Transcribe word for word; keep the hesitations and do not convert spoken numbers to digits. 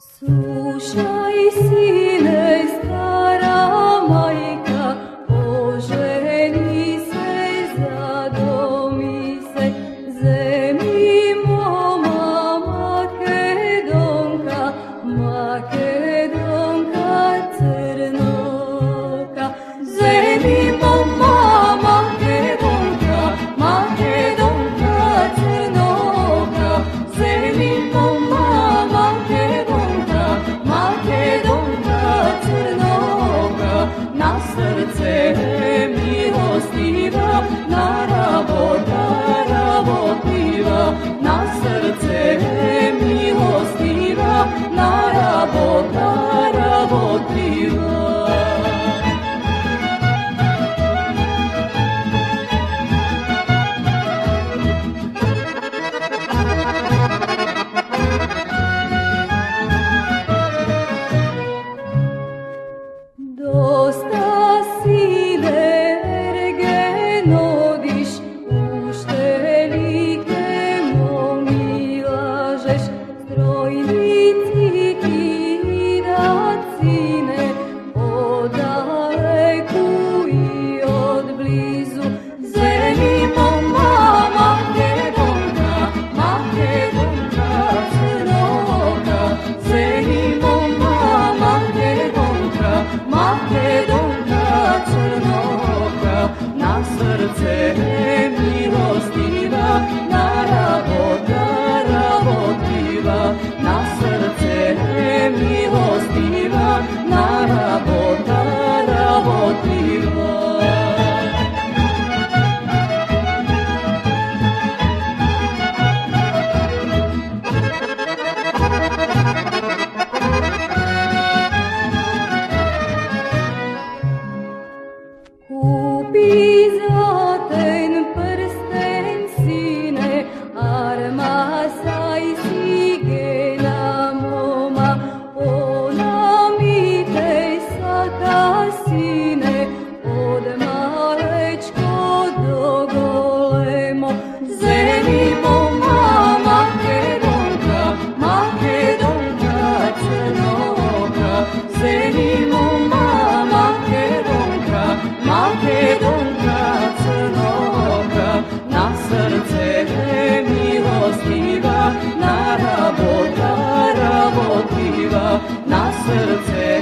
Slušaj, sine, stara majka, oženi se, zadomi se, Zemi Moma Makedonka, Makedonka crnoka. Zemi Moma Makedonka, Makedonka crnoka, Zemi Moma Makedonka, Makedonka crnoka, na srce milostiva, na rabota rabotiva, na srce milostiva, na rabota rabotiva. Dosta sile ergenodiš, uštelike momi lažeš, strojnici ti dacine, odaleku i od blizu. Zemi Moma Makedonka, Makedonka crnoka, Zemi Moma Makedonka, Makedonka crnoka, na srce milostiva, na rabota rabotiva, na srce milostiva, na rabota rabotiva. Kupi zlaten prsten, sine, armasa i sigena moma, ona mi te saka, sine, od malečko do golemo. Zemi Moma Makedonka, Makedonka crnoka, Zemi Moma Makedonka, Makedonka crnoka, na srce milostiva, na rabota rabotiva, na srce